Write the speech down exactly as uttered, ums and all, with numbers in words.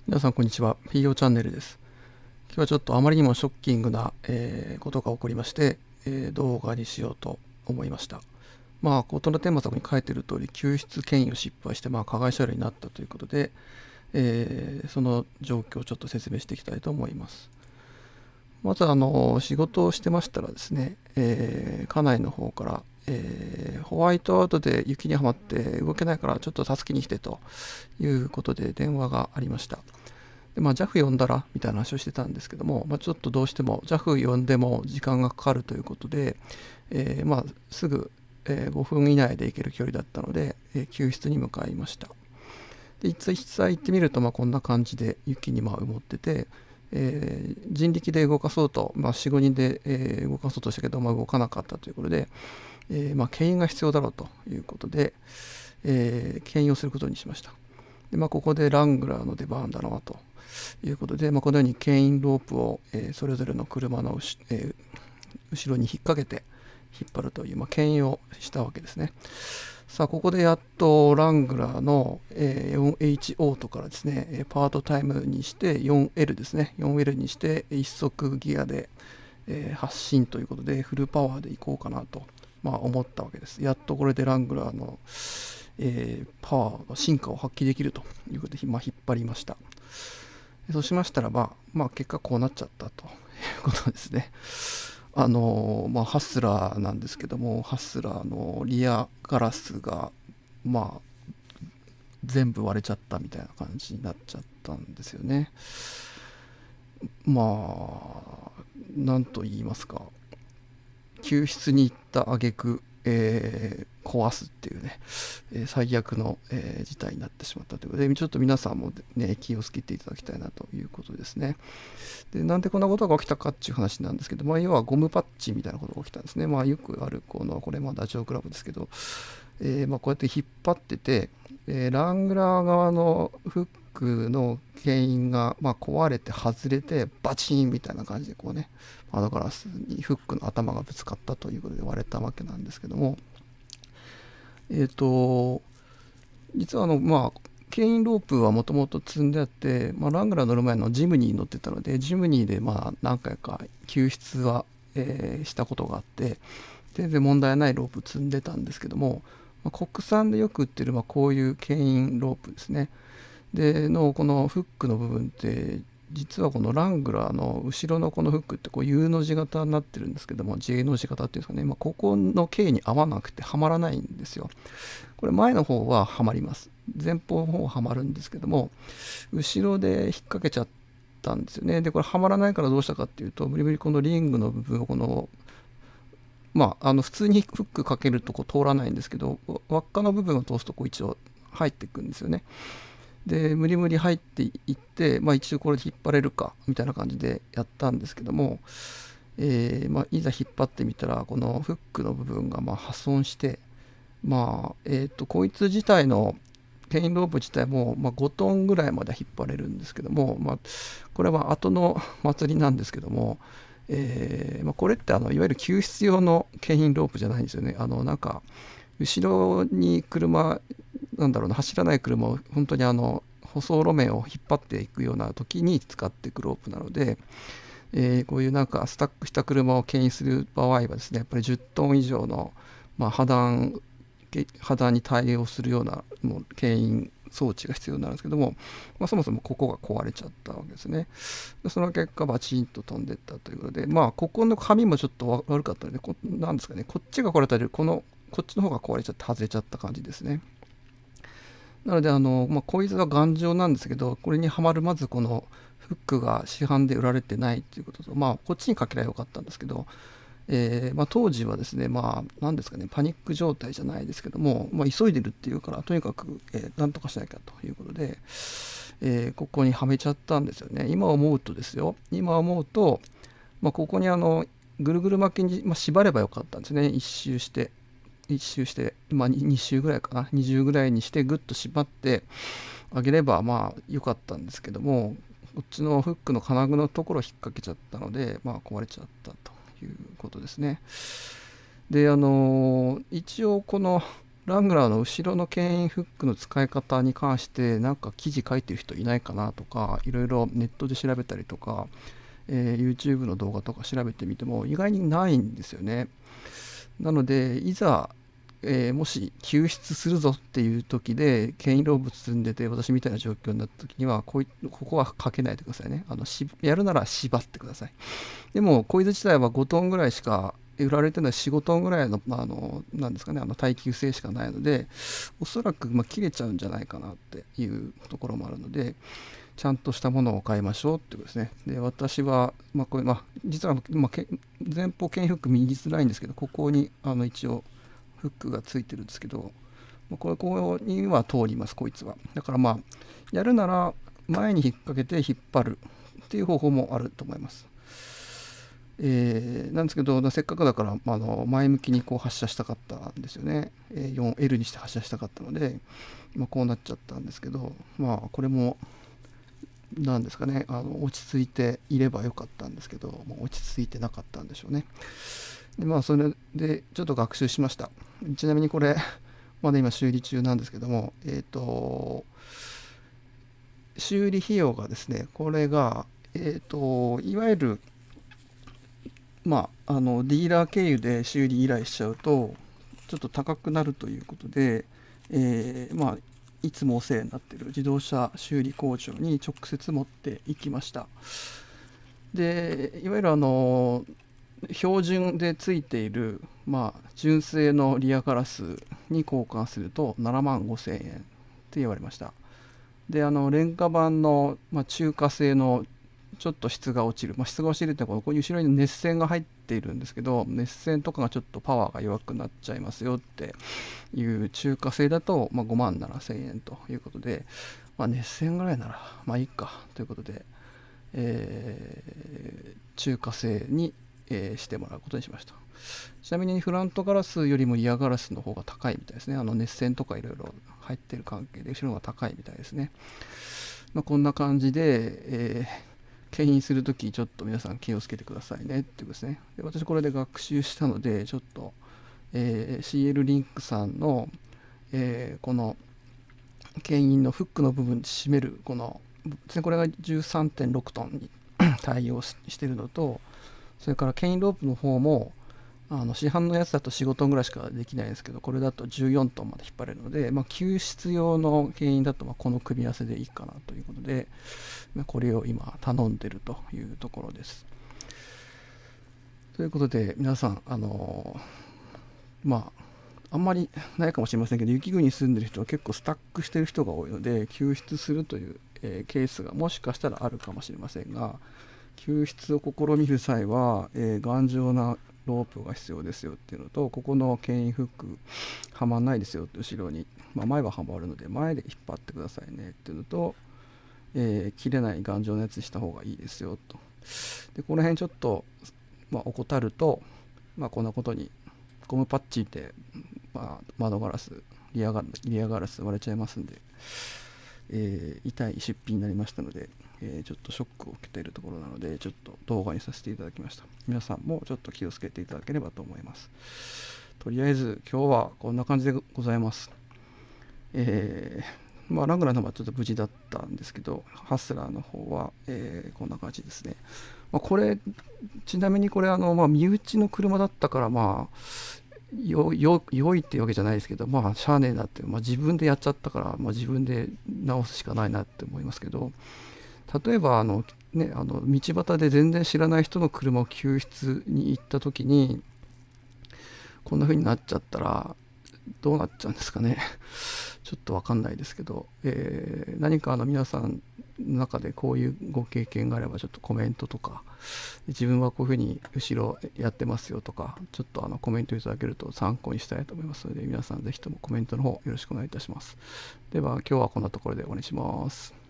皆さんこんにちは。ピーオー チャンネルです。今日はちょっとあまりにもショッキングな、えーことが起こりまして、えー動画にしようと思いました。まあ、事の顛末に書いている通り、救出権威を失敗して、まあ、加害者になったということで、えーその状況をちょっと説明していきたいと思います。まず、あの、仕事をしてましたらですね、えー家内の方から、えーホワイトアウトで雪にはまって動けないからちょっと助けに来てということで電話がありました。で、まあ、ジャフ 呼んだらみたいな話をしてたんですけども、まあ、ちょっとどうしても ジャフ 呼んでも時間がかかるということで、えーまあ、すぐ、えーごふん以内で行ける距離だったので、えー救出に向かいました。で、実際行ってみると、まあ、こんな感じで雪にまあ埋もってて、えー人力で動かそうと、まあ、よん、ごにんで、えー動かそうとしたけど、まあ、動かなかったということで、えーまあ、牽引が必要だろうということで、えー牽引をすることにしました。で、まあ、ここでラングラーの出番だなということで、まあ、このように牽引ロープを、えーそれぞれの車の後,、えー後ろに引っ掛けて引っ張るという、まあ、牽引をしたわけですね。さあ、ここでやっとラングラーの、えー よんエイチオー とからですね、えーパートタイムにして よんエル ですね、よんエル にして一足ギアで、えー発進ということでフルパワーでいこうかなと、まあ、思ったわけです。やっとこれでラングラーの、えーパワーの進化を発揮できるということで、まあ、引っ張りました。そうしましたらば、まあ、結果こうなっちゃったということですね。あのまあ、ハスラーなんですけども、ハスラーのリアガラスが、まあ、全部割れちゃったみたいな感じになっちゃったんですよね。まあ、なんと言いますか、救出に行った挙句、えー壊すっていうね、えー最悪の、えー事態になってしまったということで、ちょっと皆さんも、ね、気をつけていただきたいなということですね。で、なんでこんなことが起きたかっていう話なんですけど、まあ、要はゴムパッチみたいなことが起きたんですね。まあ、よくある、この、これ、まあ、ダチョウ倶楽部ですけど、えーまあ、こうやって引っ張ってて、えーラングラー側のフックの牽引が、まあ、壊れて外れて、バチンみたいな感じで、こうね、窓ガラスにフックの頭がぶつかったということで割れたわけなんですけども、えっ、と、実はあの、まあ、牽引ロープはもともと積んであって、まあ、ラングラー乗る前のジムニーに乗ってたので、ジムニーでまあ何回か救出は、えーしたことがあって、全然問題ないロープ積んでたんですけども、まあ、国産でよく売ってる、まあ、こういう牽引ロープですね。で、の、このフックの部分って、実はこのラングラーの後ろのこのフックってこう U の字型になってるんですけども、 J の字型っていうんですかね、まあ、ここの径に合わなくてはまらないんですよ。これ前の方ははまります。前方の方ははまるんですけども、後ろで引っ掛けちゃったんですよね。で、これはまらないからどうしたかっていうと、無理無理このリングの部分をこの、まあ、あの普通にフックかけるとこう通らないんですけど、輪っかの部分を通すとこう一応入っていくんですよね。で、無理無理入っていって、まあ、一応これで引っ張れるかみたいな感じでやったんですけども、えーまあ、いざ引っ張ってみたら、このフックの部分がまあ破損して、まあ、えっ、と、こいつ自体の牽引ロープ自体も、まあ、ごトンぐらいまで引っ張れるんですけども、まあ、これは後の祭りなんですけども、えーまあ、これってあのいわゆる救出用の牽引ロープじゃないんですよね。あのなんか後ろに車、なんだろうな、走らない車を本当にあの舗装路面を引っ張っていくような時に使っていくロープなので、えーこういうなんかスタックした車を牽引する場合はですね、やっぱりじゅっトン以上の、まあ、破断破断に対応するようなもう牽引装置が必要になるんですけども、まあ、そもそもここが壊れちゃったわけですね。でその結果バチンと飛んでいったということで、まあここの紙もちょっと悪かったので、こなんですかね、こっちが壊れたり、このこっちの方が壊れちゃって外れちゃった感じですね。なのであの、まあ、こいつは頑丈なんですけど、これにはまるまずこのフックが市販で売られてないということと、まあこっちにかけりゃよかったんですけど、えーまあ、当時はですね、まあ、なんですかね、パニック状態じゃないですけども、まあ、急いでるっていうから、とにかく、えー、なんとかしなきゃということで、えーここにはめちゃったんですよね。今思うとですよ、今思うと、まあ、ここにあの、ぐるぐる巻きに、まあ、縛ればよかったんですね。一周して、一周して、まあ、に周ぐらいかな、にじゅうぐらいにして、ぐっと縛ってあげれば、まあ、よかったんですけども、こっちのフックの金具のところを引っ掛けちゃったので、まあ、壊れちゃったということですね。で、あの一応このラングラーの後ろの牽引フックの使い方に関してなんか記事書いてる人いないかなとか、いろいろネットで調べたりとか、えー、YouTube の動画とか調べてみても意外にないんですよね。なのでいざ、えー、もし救出するぞっていう時で牽引ロープ積んでて私みたいな状況になった時にはこういここはかけないでくださいね。あのしやるなら縛ってください。でもこいつ自体はごトンぐらいしか売られてるのはよん、ごトンぐらいの、まあ、あのなんですかね、あの耐久性しかないので、おそらくまあ切れちゃうんじゃないかなっていうところもあるので、ちゃんとしたものを買いましょうってことですね。で、私は、まあこれまあ、実は、まあ、け前方牽引フック見づらいんですけど、ここにあの一応フックがついてるんですけど、これここには通ります、こいつは。だからまあ、やるなら前に引っ掛けて引っ張るっていう方法もあると思います。えー、なんですけど、せっかくだから、まあ、あの前向きにこう発射したかったんですよね。えー、よんエル にして発射したかったので、まあ、こうなっちゃったんですけど、まあこれもなんですかね、あの落ち着いていればよかったんですけど、もう落ち着いてなかったんでしょうね。でまあそれでちょっと学習しました。ちなみにこれまだ今修理中なんですけども、えっと修理費用がですね、これがえっといわゆるまあ、あのディーラー経由で修理依頼しちゃうとちょっと高くなるということで、えー、まあいつもお世話になっている自動車修理工場に直接持っていきました。でいわゆるあの標準でついている、まあ、純正のリアガラスに交換するとななまんごせんえんって言われました。であの廉価版の、まあ、中華製のちょっと質が落ちる、まあ、質が落ちるってこの後ろに熱線が入っているんですけど、熱線とかがちょっとパワーが弱くなっちゃいますよっていう中華製だと、まあ、ごまんななせんえんということで、まあ、熱線ぐらいならまあいいかということで、えー、中華製に、えー、してもらうことにしました。ちなみにフロントガラスよりもリアガラスの方が高いみたいですね。あの熱線とかいろいろ入ってる関係で後ろの方が高いみたいですね。まあ、こんな感じで、えー牽引するときちょっと皆さん気をつけてくださいねっていうことですね。で私これで学習したのでちょっと、えー、シーエル リンクさんの、えー、この牽引のフックの部分で締めるこのこれが じゅうさんてんろく トンに対応しているのと、それから牽引ロープの方もあの市販のやつだとよん、ごトンぐらいしかできないんですけど、これだとじゅうよんトンまで引っ張れるので、まあ、救出用の牽引だとまあこの組み合わせでいいかなということで、まあ、これを今頼んでるというところです。ということで皆さん、あのー、まああんまりないかもしれませんけど、雪国に住んでる人は結構スタックしてる人が多いので、救出するという、えー、ケースがもしかしたらあるかもしれませんが、救出を試みる際は、えー、頑丈なロープが必要ですよっていうのと、ここの牽引フックはまんないですよって後ろに、まあ、前ははまるので前で引っ張ってくださいねっていうのと、えー、切れない頑丈なやつにした方がいいですよと。でこの辺ちょっと、まあ、怠ると、まあ、こんなことにゴムパッチで、まあ、窓ガラスリアガリアガラス割れちゃいますんで、えー、痛い出費になりましたので、えー、ちょっとショックを受けているところなのでちょっと動画にさせていただきました。皆さんもちょっと気をつけていただければと思います。とりあえず今日はこんな感じでございます。えー、まあラングラーの方はちょっと無事だったんですけど、ハスラーの方は、えー、こんな感じですね。まあ、これちなみにこれあの、まあ、身内の車だったからまあよよ良いっていうわけじゃないですけど、まあしゃあねえなって、まあ、自分でやっちゃったから、まあ、自分で直すしかないなって思いますけど、例えばあの、ね、あの道端で全然知らない人の車を救出に行った時にこんな風になっちゃったらどうなっちゃうんですかね。ちょっと分かんないですけど、えー、何かあの皆さんの中でこういうご経験があればちょっとコメントとか、自分はこういうふうに後ろやってますよとか、ちょっとあのコメントいただけると参考にしたいと思いますので、皆さんぜひともコメントの方よろしくお願いいたします。では今日はこんなところで終わりにします。